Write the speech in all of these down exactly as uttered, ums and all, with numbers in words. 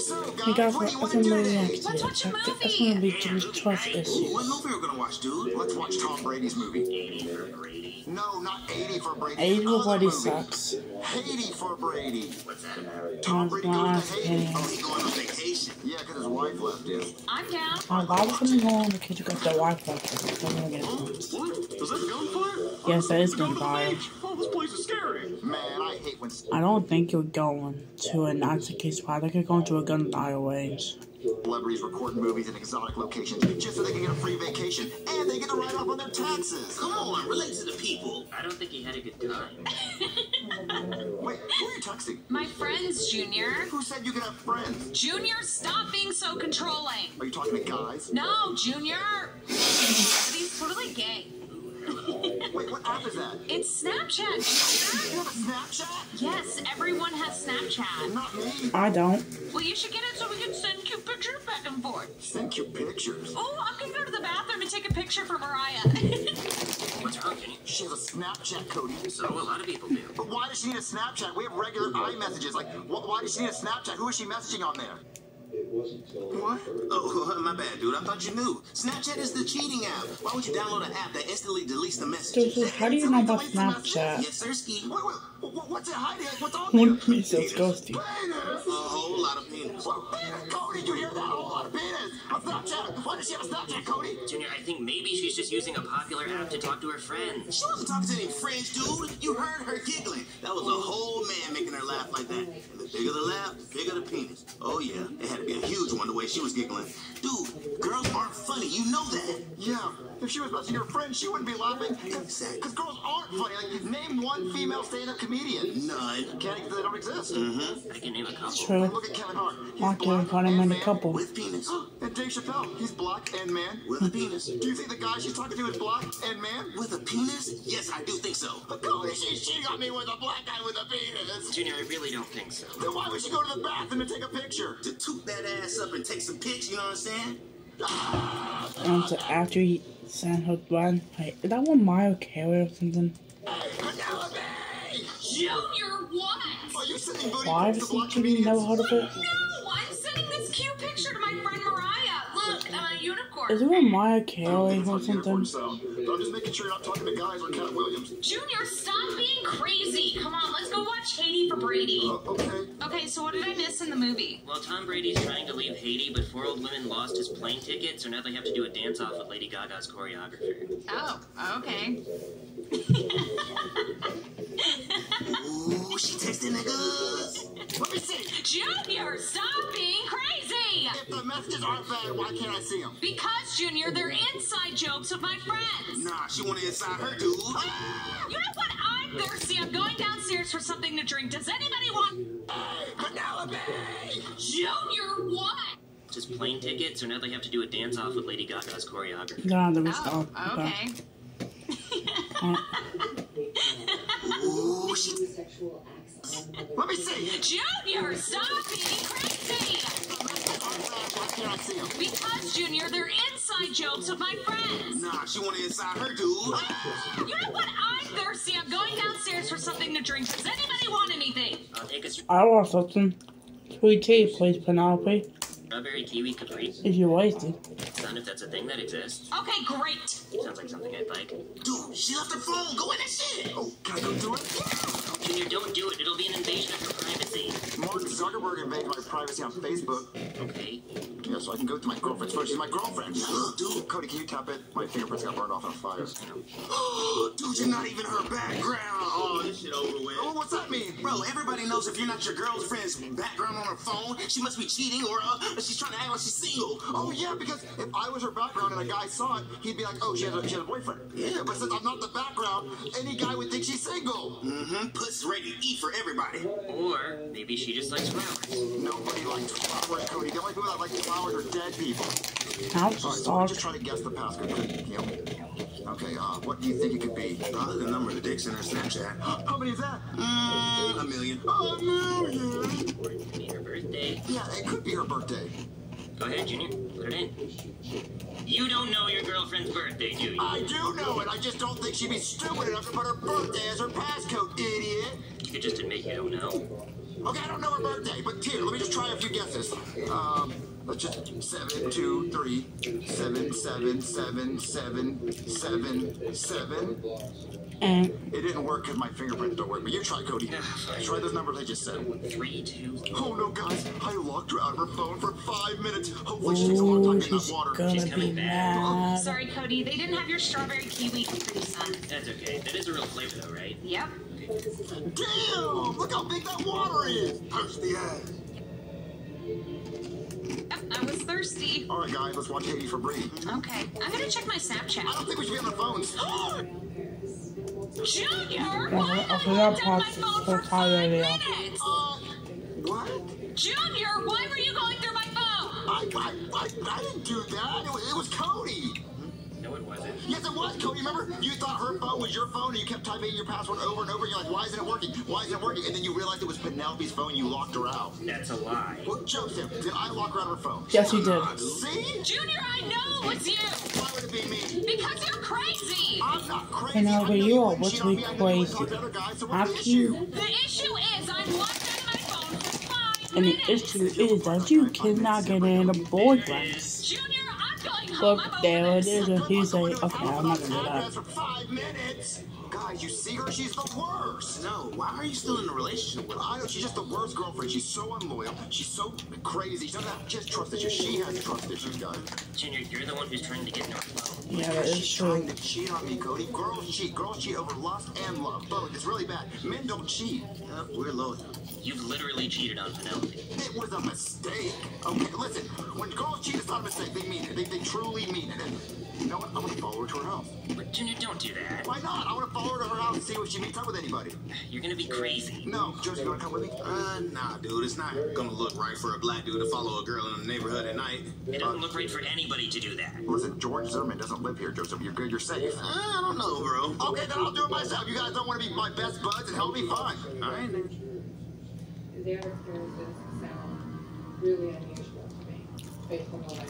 Hey guys, what's a movie next year? That's gonna be Jimmy's trust issues. What movie are we gonna watch, dude? Let's watch Tom Brady's movie. eighty for Brady? No, not eighty for Brady. eighty for Brady sucks. eighty for Brady. What's that about? Tom Brady goes to Haiti. Oh, he's going on vacation. Yeah, because his wife left him. I'm down. Uh, why was something going on the kids got their wife left them? I'm gonna get it. What? Was that gunfire? Yes, that is gunfire. Oh, this place is scary. Man, I hate when... I don't think you're going to an Nazi case spot. I think you're going to a gunfire range. Celebrities recording movies in exotic locations just so they can get a free vacation and they get to write off on their taxes. Come on, relate to the people. I don't think he had a good time. Wait, who are you texting? My friends, Junior. Who said you could have friends? Junior, stop being so controlling. Are you talking to guys? No, Junior. But he's totally gay. Wait, what app is that? It's Snapchat, You Junior. have a Snapchat? Yes, everyone has Snapchat. Not me. I don't. Well, you should get it so we can send cute pictures back and forth. Send you pictures. Oh, I'm gonna go to the bathroom and take a picture for Mariah. What's wrong, Jenny? She has a Snapchat, Cody. So a lot of people do. But why does she need a Snapchat? We have regular iMessages. Like, wh why does she need a Snapchat? Who is she messaging on there? What? Oh, my bad, dude. I thought you knew. Snapchat is the cheating app. Why would you download an app that instantly deletes the So, messages? so how do you know about Snapchat? Yes, sir, Ski. Wait, wait, wh- what's it hiding? Like, what's on there? What is this ghosty? Penis! A whole lot of penis. Well, penis! Cody, did you hear that? A whole lot of penis! A Snapchat! Why does she have a Snapchat, Cody? Junior, I think maybe she's just using a popular app to talk to her friends. She wasn't talking to any friends, dude. You heard her giggling. That was a whole man making her laugh like that. And the bigger the laugh, the bigger the penis. Oh, yeah. It had to be a huge one the way she was giggling. Dude, girls aren't funny. You know that. Yeah, if she was messaging her friend, she wouldn't be laughing. Exactly. Because girls aren't funny. Like, name one female stand-up comedian. None. Can't because they don't exist. Mm-hmm. I can name a couple. True. Look at Kevin Hart. He's Why can't black I find him and in a man couple? With penis. And Dave Chappelle, he's black and man. With a penis. Do you think the guy she's talking to is black and man? With a penis? Yes, I do think so. But Cody, she's cheating on me with a black guy with a penis. Junior, I really don't think so. Then why would she go to the bathroom and take a picture? To toot that ass up and take some pics, you know what I'm saying? And so after he sent her one, wait, is that one Mario Carey or something? Penelope! Junior, what? Are you sending booty Why pics does to black he Jimmy never comedians? heard of it? No, I'm sending this cute picture to my friend Mariah. Look, a unicorn. Is there a Mario I don't Carey think it's or on unicorn something? sound, but I'm just making sure you're not talking to guys or Cat Williams. Junior, stop being crazy. Come on, let's go watch Haiti for Brady. Uh, okay. Okay, so what did I miss in the movie? Well, Tom Brady's trying to leave Haiti, but four old women lost his plane ticket, so now they have to do a dance-off with Lady Gaga's choreographer. Oh, okay. Ooh, she texting niggas. Let me see. Junior, stop being crazy. If the messages aren't bad, why can't I see them? Because, Junior, they're inside jokes with my friends. Nah, she wanted inside her, dude. You know what? I'm thirsty. I'm going downstairs for something to drink. Does anybody want... Penelope! Junior, what? Just plane ticket, so now they have to do a dance-off with Lady Gaga's choreographer. No, there was Oh, oh, okay. Uh, Ooh, she... Let me see. Junior, stop being crazy. Why can't I see them? Because, Junior, they're inside jokes with my friends. Nah, she wanted inside her, dude. You know what? I'm thirsty. I'm going downstairs for something to drink. Does anybody want anything? I'll take a I want something. Sweet tea, please, Penelope. strawberry kiwi capri. If you're wasted. None if that's a thing that exists. Okay, great. Sounds like something I'd like. Dude, she left her phone. Go in and shit. Oh, can I go do it? Junior, don't do it. It'll be an invasion of your privacy. Mark Zuckerberg invaded my privacy on Facebook. Okay. Yeah, so I can go to my girlfriend's phone. She's my girlfriend. Dude, Cody, can you tap it? My fingerprints got burned off on a fire. Dude, you're not even her background. Oh, this shit over with. Oh, what's that mean? Bro, everybody knows if you're not your girlfriend's background on her phone, she must be cheating or uh, she's trying to act like she's single. Oh, yeah, because if I was her background and a guy saw it, he'd be like, oh, she has a, she has a boyfriend. Yeah, but since I'm not the background, any guy would think she's single. Mm-hmm. Puss ready to eat for everybody. Or maybe she just likes flowers. Nobody likes flowers, Cody. The only people that like flowers are dead people. Ouch, All right, so I'm dog. just trying to guess the passcode. Could you help me? Okay, uh, what do you think it could be? Probably the number of the dicks in her Snapchat. How many is that? Mm, a million. A million! Could be her birthday. Yeah, it could be her birthday. Go ahead, Junior. Put it in. You don't know your girlfriend's birthday, do you? I do know it. I just don't think she'd be stupid enough to put her birthday as her passcode, idiot. You could just admit you don't know. Okay, I don't know her birthday, but here, let me just try a few guesses. Um, let's just seven, two, three, seven, seven, seven, seven, seven, seven. And It didn't work because my fingerprints don't work, but you try, Cody. Try those numbers I just said. Three, two. Oh no, guys! I locked her out of her phone for five minutes. Hopefully she takes a long time ooh, getting she's that water. gonna She's be coming back. mad. Sorry, Cody. They didn't have your strawberry kiwi Capri Sun. That's okay. That is a real flavor, though, right? Yep. Damn! Look how big that water is. Thirsty ass. Yep, I was thirsty. All right, guys, let's watch Haiti for Bree. Okay, I'm gonna check my I Snapchat. don't think we should be on our phones. Junior, Yeah, why I have forgot you looked at my parts phone so for five tired, yeah. minutes? Uh, what? Junior, why were you going through my phone? I, I, I, I didn't do that. It was, it was Cody. No, it wasn't. Yes, it was, Cody. Remember? You thought her phone was your phone, and you kept typing in your password over and over. And you're like, why isn't it working? Why isn't it working? And then you realized it was Penelope's phone. You locked her out. That's a lie. Well, Joseph, did I lock her out of her phone? Yes, you did. See? Junior, I know it was you. Why would it be me? Because you're crazy. I'm not crazy. Penelope, I know you are wouldn't cheat on literally me. I know you wouldn't crazy. talk to other guys, so How what's the can you? issue? The issue is I'm locked out of my phone for five And the minutes. issue is that you cannot get any boyfriends. Junior, I'm going home. Look, I'm over there it this. is, and he's like, okay, I'm not gonna do Address that. for five minutes. Guys, you see her? She's the worst. No, why are you still in a relationship with her? I know she's just the worst girlfriend. She's so unloyal. She's so crazy. She doesn't have just trust issues. She has trust issues, guys. Junior, you're the one who's trying to get in her phone. Yeah, that is She's true. trying to cheat on me, Cody. Girls cheat. Girls cheat over lust and love. Both. It's really bad. Men don't cheat. Uh, we're loyal. You've literally cheated on Penelope. It was a mistake. Okay, listen. When girls cheat, it's not a mistake. They mean it. They, they truly mean it. And you know what? I'm gonna follow her to her house. But Junior, don't do that. Why not? I want to follow her to her house and see if she meets up with anybody. You're gonna be crazy. No, Josie, you want to come with me? Uh, nah, dude. It's not gonna look right for a black dude to follow a girl in the neighborhood at night. It doesn't look right for anybody to do that. Listen, George Zimmerman doesn't live here, Joseph. You're good. You're safe. Uh, I don't know, bro. Okay, then I'll do it myself. You guys don't want to be my best buds and help me? Fine. All right, then. Their experiences sound really unusual to me, based on what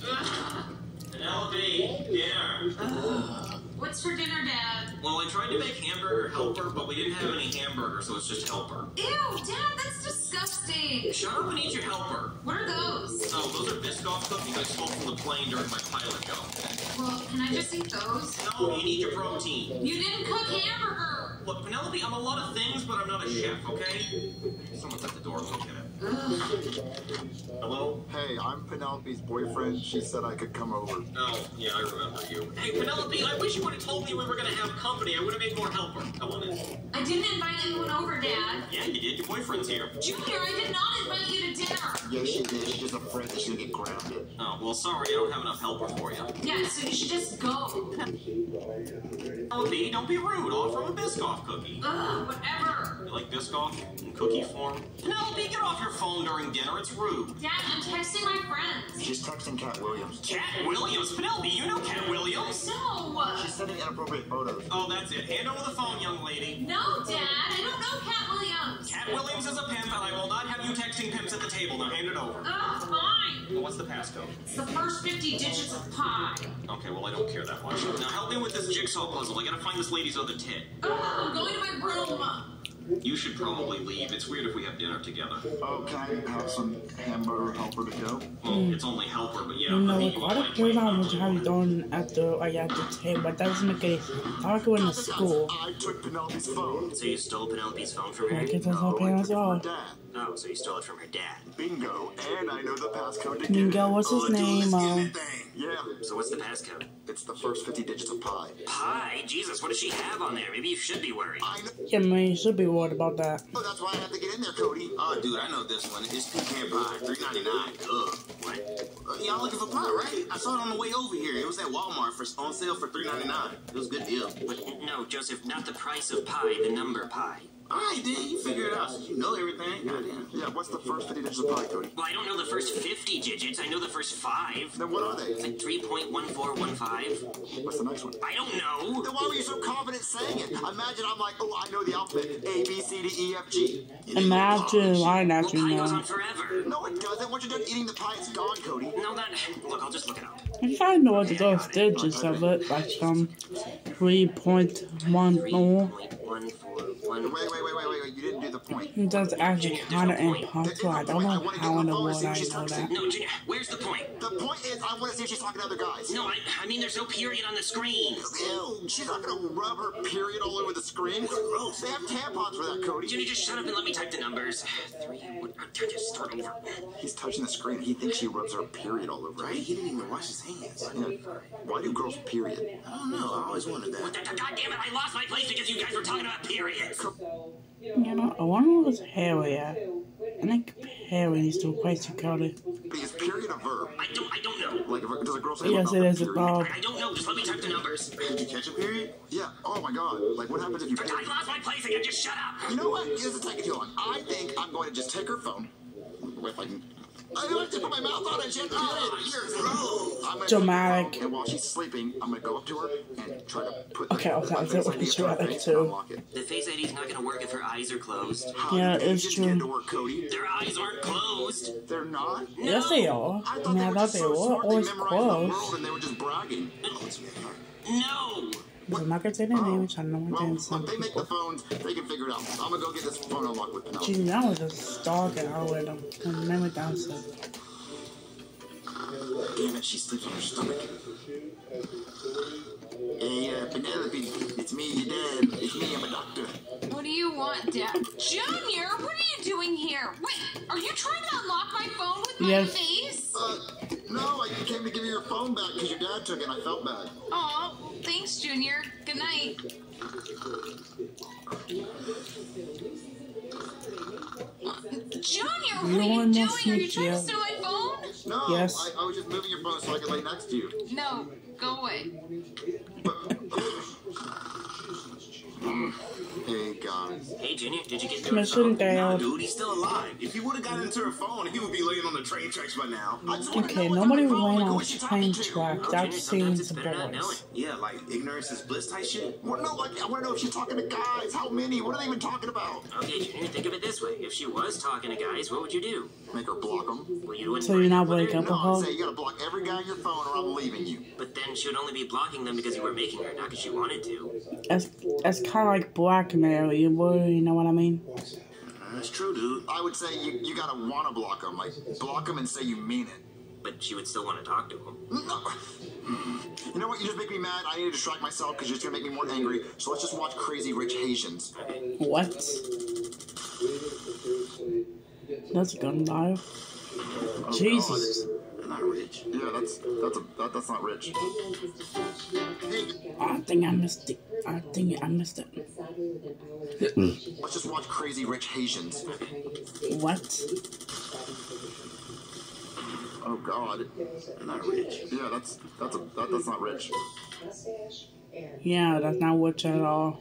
I know. Penelope, dinner. What's for dinner, Dad? Well, I tried to make hamburger helper, but we didn't have any hamburger, so it's just helper. Ew, Dad, that's disgusting. Shut up and eat your helper. What are those? Oh, those are Biscoff cookies I stole from the plane during my pilot job. Well, can I just eat those? No, you need your protein. You didn't cook hamburger. Look, Penelope, I'm a lot of things, but I'm not a chef, okay? Someone's at the door. Look at it. Hello? Hey, I'm Penelope's boyfriend. She said I could come over. Oh, yeah, I remember you. Hey, Penelope, I wish you would have told me we were going to have company. I would have made more helper. Come on in. I didn't invite anyone over, Dad. Yeah, you did. Your boyfriend's here. Junior, I did not invite you to dinner. Yes, she did. She's just afraid that she'll get grounded. Oh, well, sorry. I don't have enough helper for you. Yeah, so you should just go. Penelope, don't be rude. I'll offer him a Biscoff cookie. Ugh, whatever. You like Biscoff in cookie form? Penelope, get off your phone during dinner. It's rude. Dad, I'm texting my friends. She's texting Cat Williams. Cat Williams? Penelope, you know Cat Williams. No. She's sending inappropriate photos. Oh, that's it. Hand over the phone, young lady. No, Dad, I don't know Cat Williams. Cat Williams is a pimp, and I will not have you texting pimps at the table. Now hand it over. Ugh, fine. Well, what's the passcode? It's the first fifty digits of pi. Okay, well, I don't care that much. Now help me with this jigsaw puzzle. I gotta find this lady's other tit. Ugh, I'm going to my room. You should probably leave. It's weird if we have dinner together. Oh, can I have some hamburger helper to go? Well, it's only helper, but yeah. You know, I like, think why might the third like time would that. you have you thrown at the, like, at the table? That doesn't make any sense. I like going to school. I took Penelope's phone. So you stole Penelope's phone from her? Like, it doesn't No, pay I us took it from her off. dad. Oh, so you stole it from her dad. Bingo. And I know the passcode to get Bingo, it. what's his Oh, dude, let's name? get in Uh, that thing. Yeah, So what's the passcode? it's the first fifty digits of pi. Pie? Jesus, what does she have on there? Maybe you should be worried. I know. yeah, man, you should be worried about that. Oh, that's why I have to get in there, Cody. Oh, dude, I know this one. It's pecan pie, three ninety-nine. Ugh. What? Uh, y'all looking for pie, right? I saw it on the way over here. It was at Walmart for on sale for three ninety-nine. It was a good deal. But no, Joseph, not the price of pie, the number pie. All right, then you figure it out. Since you know everything. Goddamn. Yeah, what's the first fifty digits of pi, Cody? Well, I don't know the first fifty digits. I know the first five. Then what are they? It's like three point one four one five. What's the next one? I don't know. Then why were you so confident saying it? Imagine I'm like, oh, I know the alphabet. A, B, C, D, E, F, G. Imagine, why not, Well, you pie goes know? on forever. No, it doesn't. Once you're done eating the pie, it's gone, Cody. No, that... Look, I'll just look it up. I kind of know what the those digits of it, like some three point one three four. point one four One. Wait, wait, wait, wait, wait, wait. You didn't do the point. That's actually kind of There's impossible. no I don't point. I know wanna how get in the on the world phone I and see if she's know talking that. to- No, Junior, where's the point? The point is, I want to see if she's talking to other guys. No, I, I mean, there's no period on the screen. Ew, she's not gonna rub her period all over the screen. Gross. They have tampons for that, Cody. Junior, just shut up and let me type the numbers. Three, one, just start over. He's touching the screen. He thinks she rubs her period all over. Right? He didn't even wash his hands. Yeah. Why do girls period? I don't know. I always wondered What that. the, God damn it, I lost my place because you guys were talking about periods. So, You know, I wonder what's Harry at. I think Harry needs to replace Cody. Is period a verb? I don't, I don't know. Like, if a, does a girl say Yes, about it the is a period? verb. I don't know, just let me type the numbers. Did you catch a period? Yeah. Oh my God. Like, what happens if you? I lost my place again, just shut up. You know what? This is taking too long. I think I'm going to just take her phone. Wait, if I can. I have to put my mouth on it. She had period. You're gross. I'm gonna Dramatic. take her phone, and while she's sleeping, I'm gonna go up to her and try to put the Okay, okay, my so face what I D was up to her dramatic face and too? unlock it. The Face I D is not going to work if her eyes are closed. How Yeah, did it's you true. get to work, Cody? Their eyes aren't closed. They're not. Yes, they are. I I thought mean, they I were thought just they so were smart they always memorized the world closed. and they were just bragging. No. I'm not gonna say their name, which I know I'm Well, saying some look, they make people. the phones. They can figure it out. I'm gonna go get this phone unlocked with Penelope. Gee, that was a stalking algorithm. And memory downstairs. Damn it, she sleeps on her stomach. Hey, uh, Penelope, it's me, your dad. It's me, I'm a doctor. What do you want, Dad? Junior, what are you doing here? Wait, are you trying to unlock my phone with my Yes. face? Uh, no, I came to give you your phone back because your dad took it and I felt bad. Aw, thanks, Junior. Good night. Junior, what You are you almost doing? Are you sneaked trying to out. steal my phone? No, Yes. I, I was just moving your phone so I could lay next to you. No, go away. Hey, guys. Hey, Junior, did you get through Mission Nah, failed. dude, he's still alive. If he would have gotten into her phone, he would be laying on the train tracks by now. I just wanna Okay, know what's nobody on the phone. ran Like, on who's she talking train to? track. Oh, That Junior, sometimes seems it's better not boys. knowing. Yeah, like ignorance is bliss type shit. Well, no, like, I want to know if she's talking to guys. How many? What are they even talking about? Okay, Junior, think of it this way. If she was talking to guys, what would you do? Make her block them. Well, you wouldn't So you're break not up with breaking her, up No, with I'd her? say you gotta block every guy on your phone or I'm leaving you. But then she would only be blocking them because you were making her, not because she wanted to. That's, that's kind of like blackmail. You, you know what I mean? That's true, dude. I would say you, you gotta wanna block them. Like, block them and say you mean it. But she would still want to talk to him. No. You know what? You just make me mad. I need to distract myself because you're just gonna make me more angry. So let's just watch Crazy Rich Haitians. What? That's a gun dive. Oh, Jesus. They're not rich. God. Yeah, that's that's a that, that's not rich. I think I missed it. I think I missed it. Let's just watch Crazy Rich Haitians. What? Oh God. They're not rich. Yeah, that's that's a that, that's not rich. Yeah, that's not rich at all.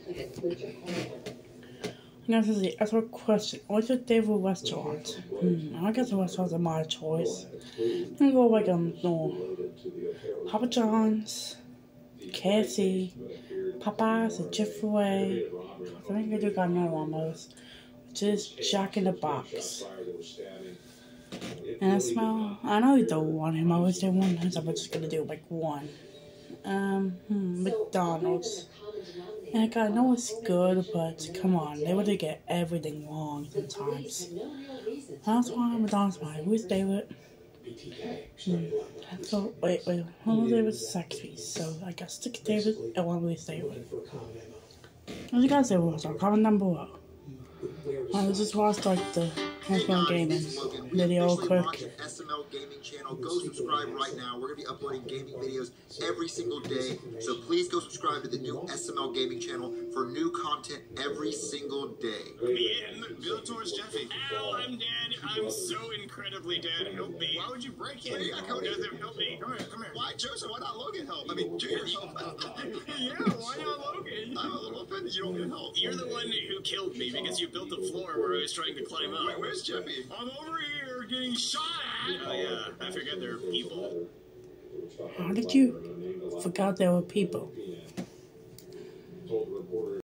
Now, that's a question. What's your favorite restaurant? Hmm, I guess the restaurants are my choice. I'm gonna go like um, no, Papa John's, K F C, Popeyes, and Chick-fil-A. I think I do got another one of those, which is Jack in the Box. And I smell. I know you don't want him. I always say one, so I'm just gonna do like one. Um, hmm, McDonald's. Like, I know it's good, but come on, they would get everything wrong sometimes. That's why McDonald's my Ruth David. Hmm. So, wait, wait, one of David's sex piece, so I got six David and one Ruth David. What you guys say, what's our comment down below? I just watched like the Handsome Gaming video quick. S M L Gaming channel. Go subscribe right now. We're gonna be uploading gaming videos every single day. So please go subscribe to the new S M L Gaming channel for new content every single day. Yeah, Bill towards Jeffy. Al, I'm dead. I'm so incredibly dead. Help me. Why would you break it? Yeah, Cody. Help me. Come here, come here. Why, Joseph? Why not Logan help? I mean, Junior help. Yeah, why not Logan? I'm a little offended you don't get help. You're the one who killed me because you built the floor where I was trying to climb up. Wait, where's Jeffy? I'm over here getting shot at. Oh, yeah. I forgot there are people. How did you forgot there were people?